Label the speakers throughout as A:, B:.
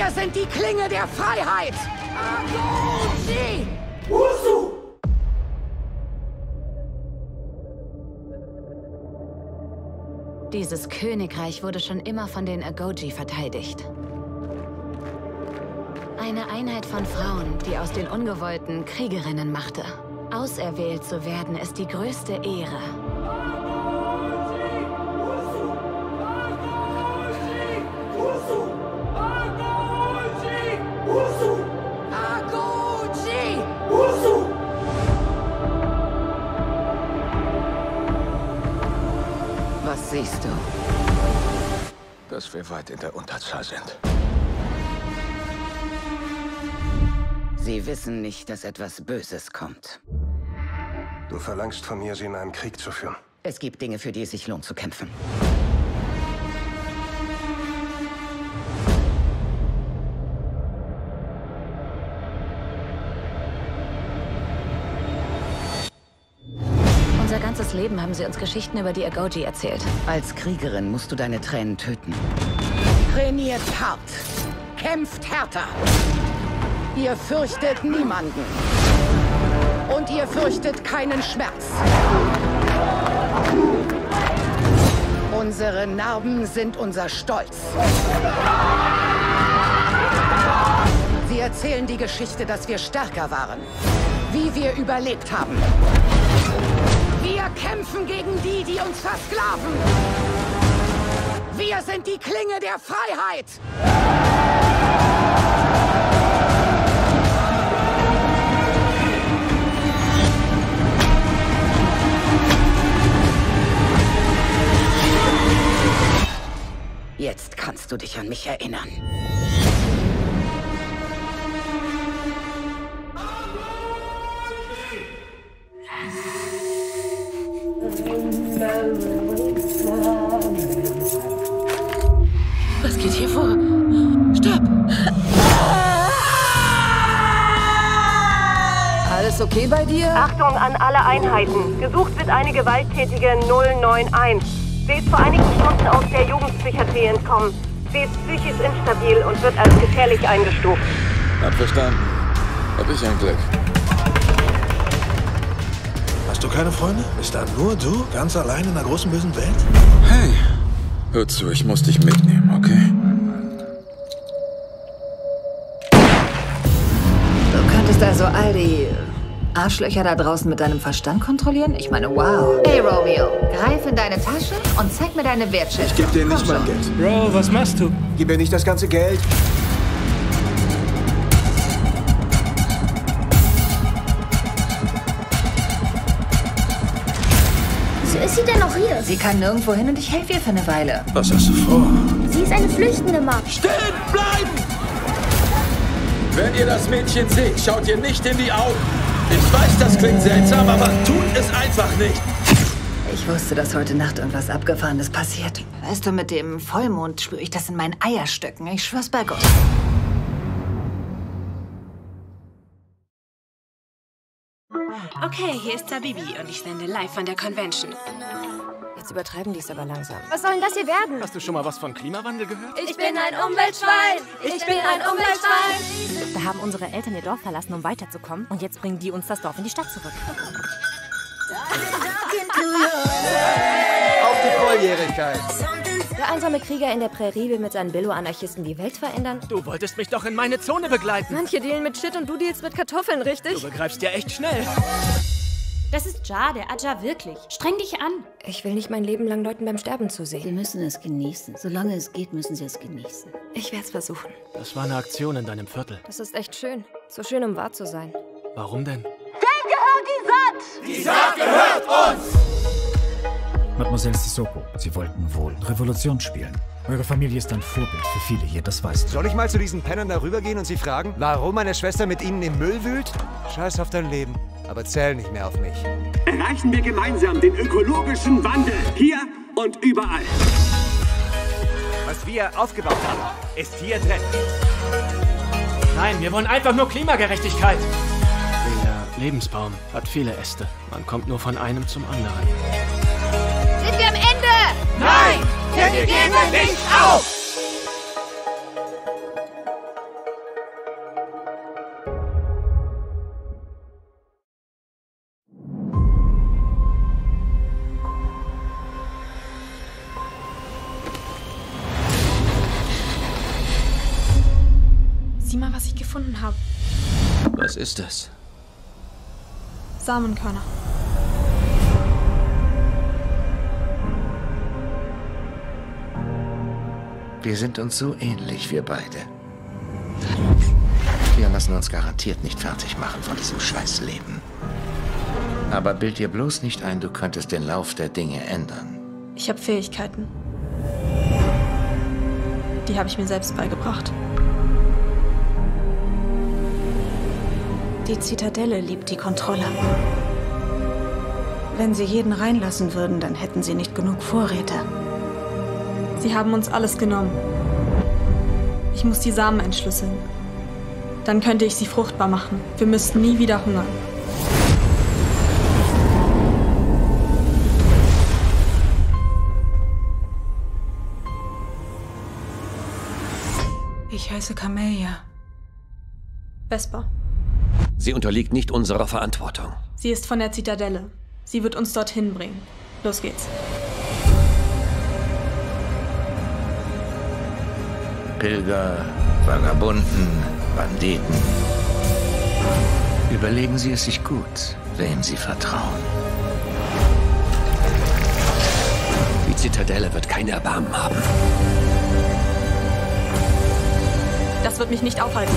A: Wir sind die Klinge der Freiheit! Agoji!
B: Dieses Königreich wurde schon immer von den Agoji verteidigt. Eine Einheit von Frauen, die aus den Ungewollten Kriegerinnen machte. Auserwählt zu werden, ist die größte Ehre.
A: Was siehst du?
C: Dass wir weit in der Unterzahl sind.
A: Sie wissen nicht, dass etwas Böses kommt.
C: Du verlangst von mir, sie in einen Krieg zu führen.
A: Es gibt Dinge, für die es sich lohnt zu kämpfen.
B: Unser ganzes Leben haben sie uns Geschichten über die Agoji erzählt.
A: Als Kriegerin musst du deine Tränen töten. Trainiert hart. Kämpft härter. Ihr fürchtet niemanden. Und ihr fürchtet keinen Schmerz. Unsere Narben sind unser Stolz. Sie erzählen die Geschichte, dass wir stärker waren. Wie wir überlebt haben. Wir kämpfen gegen die, die uns versklaven. Wir sind die Klinge der Freiheit. Jetzt kannst du dich an mich erinnern.
B: Was geht hier vor? Stopp!
D: Alles okay bei dir?
E: Achtung an alle Einheiten. Gesucht wird eine gewalttätige 091. Sie ist vor einigen Stunden aus der Jugendpsychiatrie entkommen. Sie ist psychisch instabil und wird als gefährlich eingestuft.
C: Hab verstanden. Hab ich ein Glück.
F: Hast du keine Freunde? Bist da nur du? Ganz allein in der großen bösen Welt?
C: Hey, hör zu, ich muss dich mitnehmen, okay?
D: Du könntest also all die Arschlöcher da draußen mit deinem Verstand kontrollieren? Ich meine, wow. Hey, Romeo, greif in deine Tasche und zeig mir deine Wertschätzung.
F: Ich geb dir nicht mein Geld.
G: Bro, was machst du?
F: Gib mir nicht das ganze Geld.
H: Wieso ist sie denn noch hier?
D: Sie kann nirgendwo hin und ich helfe ihr für eine Weile.
F: Was hast du vor?
H: Sie ist eine Flüchtende, Mann.
F: Stehen bleiben!
I: Wenn ihr das Mädchen seht, schaut ihr nicht in die Augen. Ich weiß, das klingt seltsam, aber tut es einfach nicht.
D: Ich wusste, dass heute Nacht irgendwas Abgefahrenes passiert. Weißt du, mit dem Vollmond spüre ich das in meinen Eierstöcken. Ich schwör's bei Gott.
J: Okay, hier ist Tabibi und ich sende live von der Convention.
K: Jetzt übertreiben die es aber langsam.
H: Was soll denn das hier werden?
G: Hast du schon mal was von Klimawandel gehört?
H: Ich bin ein Umweltschwein! Ich bin ein Umweltschwein!
K: Da haben unsere Eltern ihr Dorf verlassen, um weiterzukommen. Und jetzt bringen die uns das Dorf in die Stadt zurück.
F: Auf die Volljährigkeit!
K: Der einsame Krieger in der Prärie will mit seinen Billo-Anarchisten die Welt verändern.
G: Du wolltest mich doch in meine Zone begleiten.
K: Manche dealen mit Shit und du dealst mit Kartoffeln, richtig?
G: Du begreifst ja echt schnell.
J: Das ist Ja, der Adja wirklich. Streng dich an.
K: Ich will nicht mein Leben lang Leuten beim Sterben zusehen.
L: Sie müssen es genießen. Solange es geht, müssen sie es genießen.
K: Ich werde es versuchen.
G: Das war eine Aktion in deinem Viertel.
K: Das ist echt schön. So schön, um wahr zu sein.
G: Warum denn?
E: Wem gehört die Saat?
I: Die Saat gehört uns!
M: Mademoiselle Sissoko, Sie wollten wohl Revolution spielen. Eure Familie ist ein Vorbild für viele hier, das weißt du.
N: Soll ich mal zu diesen Pennern darüber gehen und sie fragen, warum meine Schwester mit ihnen im Müll wühlt? Scheiß auf dein Leben, aber zähl nicht mehr auf mich.
O: Erreichen wir gemeinsam den ökologischen Wandel, hier und überall.
N: Was wir aufgebaut haben, ist hier drin.
G: Nein, wir wollen einfach nur Klimagerechtigkeit. Der Lebensbaum hat viele Äste. Man kommt nur von einem zum anderen.
H: Sind wir am Ende?
I: Nein! Wir geben nicht auf!
P: Sieh mal, was ich gefunden habe.
I: Was ist das?
P: Samenkörner.
Q: Wir sind uns so ähnlich, wir beide. Wir lassen uns garantiert nicht fertig machen von diesem Scheißleben. Aber bild dir bloß nicht ein, du könntest den Lauf der Dinge ändern.
P: Ich habe Fähigkeiten. Die habe ich mir selbst beigebracht.
R: Die Zitadelle liebt die Kontrolle. Wenn sie jeden reinlassen würden, dann hätten sie nicht genug Vorräte.
P: Sie haben uns alles genommen. Ich muss die Samen entschlüsseln. Dann könnte ich sie fruchtbar machen. Wir müssten nie wieder hungern.
R: Ich heiße Camellia.
P: Vesper.
I: Sie unterliegt nicht unserer Verantwortung.
P: Sie ist von der Zitadelle. Sie wird uns dorthin bringen. Los geht's.
Q: Pilger, Vagabunden, Banditen. Überlegen Sie es sich gut, wem Sie vertrauen.
I: Die Zitadelle wird kein Erbarmen haben.
P: Das wird mich nicht aufhalten.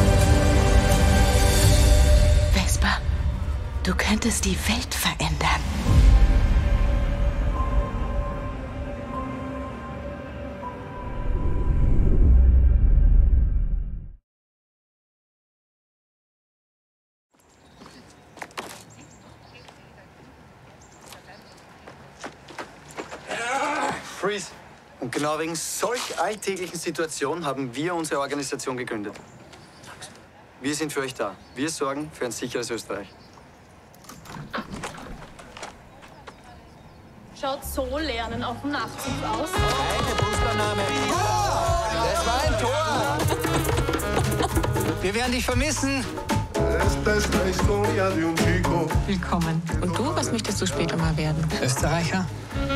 R: Vesper, du könntest die Welt verändern.
S: Freeze. Und genau wegen solch alltäglichen Situationen haben wir unsere Organisation gegründet. Wir sind für euch da. Wir sorgen für ein sicheres Österreich.
H: Schaut so Lernen auf dem Nachtzug aus.
S: Eine Fußballname. Das war ein Tor. Wir werden dich vermissen.
R: Willkommen. Und du, was möchtest du später mal werden?
S: Österreicher.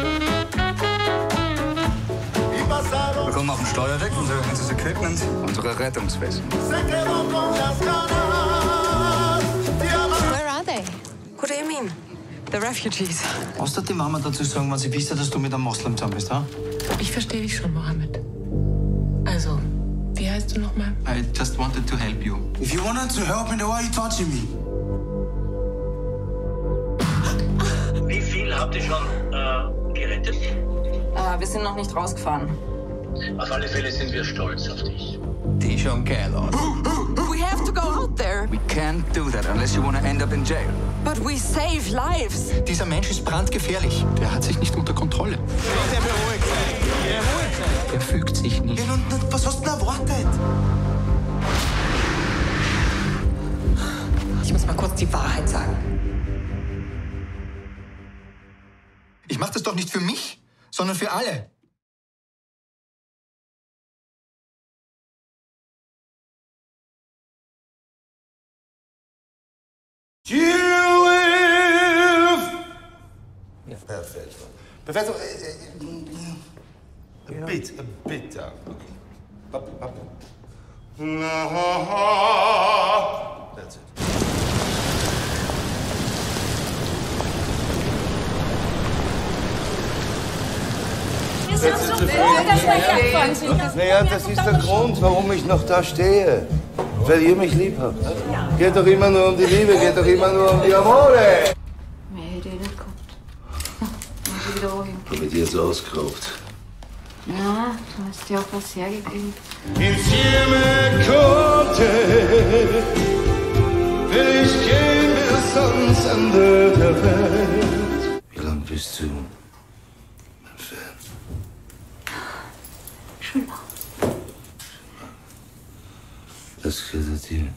T: Willkommen auf dem Steuerdeck, unser ganzes Equipment, unsere Rettungswesten.
R: Where are they? What do you mean? The refugees.
S: Was hat die Mama dazu sagen, wenn sie wisst, dass du mit einem Moslem zusammen bist, ha?
R: Ich verstehe dich schon, Mohammed. Also, wie heißt du nochmal?
S: I just wanted to help you.
T: If you wanted to help me, then why are you touching me?
U: Wie viel habt ihr schon gerettet?
R: Wir sind noch nicht rausgefahren.
U: Auf alle Fälle sind wir stolz auf dich.
T: Die schauen geil aus.
R: We have to go out there.
T: We can't do that unless you want to end up in jail.
R: But we save lives.
S: Dieser Mensch ist brandgefährlich. Der hat sich nicht unter Kontrolle.
T: Bitte beruhigt sein.
S: Er fügt sich nicht.
T: Ja, und was hast du denn erwartet?
R: Ich muss mal kurz die Wahrheit sagen.
T: Ich mach das doch nicht für mich, sondern für alle.
V: Ja, perfetto. Perfetto. A bit down. Okay. Up. That's it.
H: Wir sind so froh, dass wir hergefahren sind.
V: Naja, das ist der Grund, warum ich noch da stehe. Weil ihr mich lieb habt. Geht doch immer nur um die Liebe, geht doch immer nur um die Amore.
R: Mehr hätte ich nicht gehabt. Muss ich wieder wohin.
V: Hab ich dir jetzt ausgeraubt.
R: Ja, du hast dir auch was hergegeben.
V: Insieme Korte will ich gehen bis ans Ende der Welt. Wie lang bist du, mein Fan?
R: Schön.
V: Das gehört dir.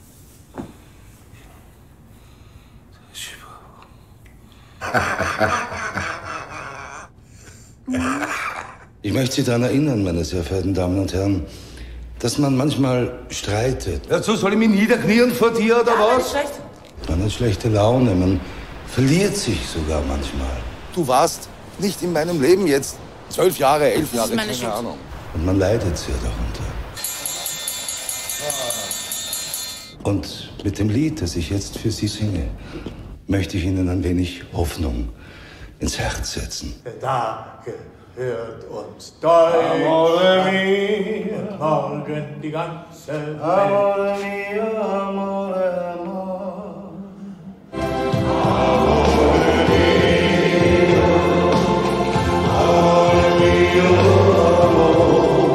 V: Ich möchte Sie daran erinnern, meine sehr verehrten Damen und Herren, dass man manchmal streitet. Dazu soll ich mich niederknien vor dir, oder was?
H: Schlecht.
V: Man hat schlechte Laune, man verliert sich sogar manchmal. Du warst nicht in meinem Leben jetzt 12 Jahre, 11 Jahre, keine Ahnung. Und man leidet sehr darunter. Und mit dem Lied, das ich jetzt für Sie singe, möchte ich Ihnen ein wenig Hoffnung ins Herz setzen.
F: Da gehört uns Deutschland und morgen die ganze Welt. Amore mio, amore, amore. Amore mio, amore mio, amore.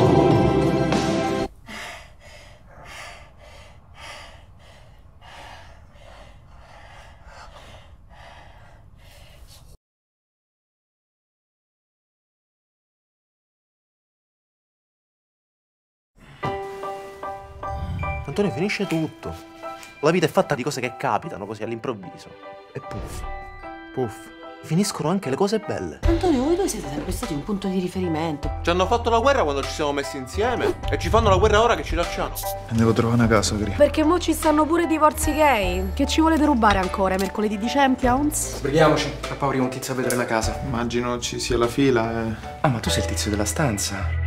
A: Antonio, finisce tutto. La vita è fatta di cose che capitano così all'improvviso. E puff, puff. Finiscono anche le cose belle.
B: Antonio, voi due siete sempre stati un punto di riferimento.
A: Ci hanno fatto la guerra quando ci siamo messi insieme e ci fanno la guerra ora che ci lasciano.
C: Devo trovare una casa, Gri.
W: Perché mo ci stanno pure i divorzi gay. Che ci volete rubare ancora? Mercoledì di Champions?
G: Sbrighiamoci, tra poco arriva un tizio a vedere la casa.
C: Immagino ci sia la fila e...
G: Ah, ma tu sei il tizio della stanza.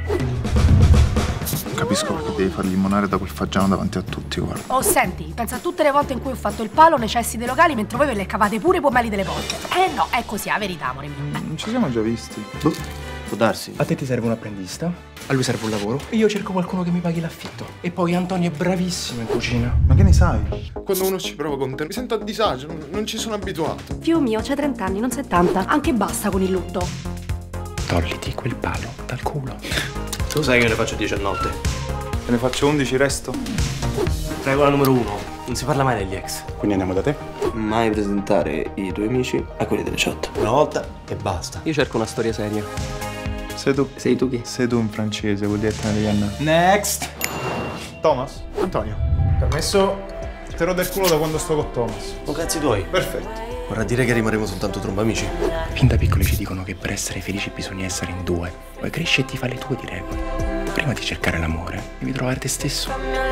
C: Capisco perché devi far limonare da quel fagiano davanti a tutti, guarda.
W: Oh, senti, pensa a tutte le volte in cui ho fatto il palo nei cessi dei locali mentre voi ve le cavate pure i pomeli delle porte. No, è così, la verità, amore mio.
C: Non ci siamo già visti.
A: Può darsi.
G: A te ti serve un apprendista, a lui serve un lavoro e io cerco qualcuno che mi paghi l'affitto. E poi Antonio è bravissimo in cucina.
C: Ma che ne sai? Quando uno ci prova con te mi sento a disagio, non ci sono abituato.
W: Figlio mio, c'hai 30 anni, non 70. Anche basta con il lutto.
G: Togliti quel palo dal culo.
A: Tu sai che ne faccio 10 a notte.
C: Te ne faccio 11, resto.
A: Regola numero 1. Non si parla mai degli ex.
C: Quindi andiamo da te?
A: Mai presentare i tuoi amici a quelli delle chat. Una volta e basta. Io cerco una storia seria.
C: Sei tu.
A: Sei tu chi?
C: Sei tu in francese, vuol dire italiano.
G: Next!
C: Thomas? Antonio. Permesso? Te lo del culo da quando sto con Thomas.
A: Oh, cazzi tuoi.
C: Perfetto.
A: Vorrà dire che rimarremo soltanto tromba amici?
G: Fin da piccoli ci dicono che per essere felici bisogna essere in due. Poi cresci e ti fa le tue di regole. Prima di cercare l'amore, devi trovare te stesso.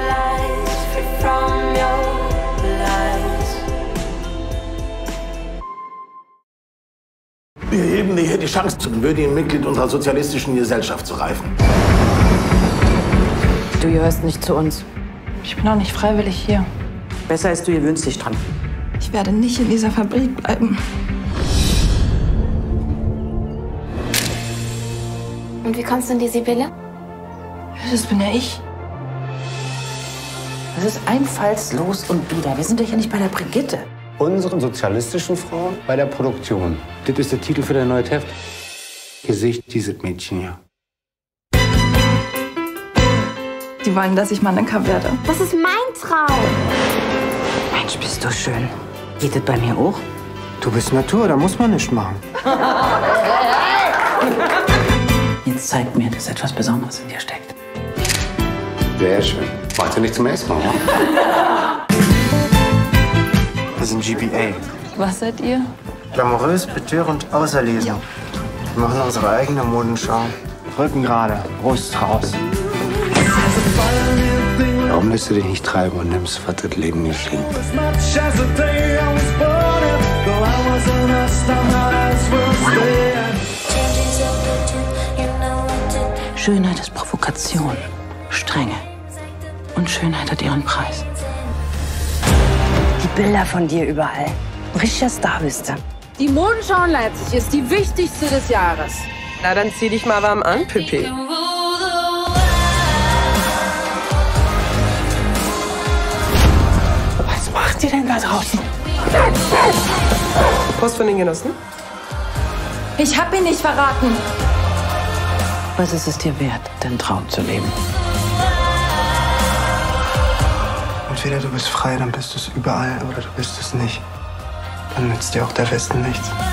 F: Wir heben dir hier die Chance, zum würdigen Mitglied unserer sozialistischen Gesellschaft zu reifen.
B: Du gehörst nicht zu uns.
P: Ich bin auch nicht freiwillig hier.
B: Besser ist, du gewöhnst dich dran.
P: Ich werde nicht in dieser Fabrik bleiben.
K: Und wie kommst du in die Sibylle?
P: Das bin ja ich.
B: Das ist einfallslos und bieder. Wir sind doch hier nicht bei der Brigitte.
X: Unseren sozialistischen Frauen bei der Produktion. Das ist der Titel für dein neues Heft. Gesicht dieses Mädchen hier.
P: Die wollen, dass ich Mannequin werde.
K: Das ist mein Traum.
B: Mensch, bist du schön. Geht das bei mir auch?
X: Du bist Natur, da muss man nichts machen.
B: Jetzt zeigt mir, dass etwas Besonderes in dir steckt.
X: Sehr schön. Warte nicht zum ersten Mal, ja?
A: Wir sind GBA.
P: Was seid ihr?
X: Glamourös, betörend, auserlesen. Wir machen unsere eigene Modenschau. Rücken gerade, Brust raus. Warum lässt du dich nicht treiben und nimmst, was das Leben dir schenkt?
B: Schönheit ist Provokation, Strenge. Und Schönheit hat ihren Preis. Die Bilder von dir überall. Ein richtiger Star bist du.
H: Die Modenschau in Leipzig ist die wichtigste des Jahres. Na, dann zieh dich mal warm an, Pippi.
B: Was macht ihr denn da draußen?
H: Post von den Genossen?
P: Ich hab ihn nicht verraten.
B: Was ist es dir wert, deinen Traum zu leben?
X: Entweder du bist frei, dann bist du es überall, oder du bist es nicht. Dann nützt dir auch der Westen nichts.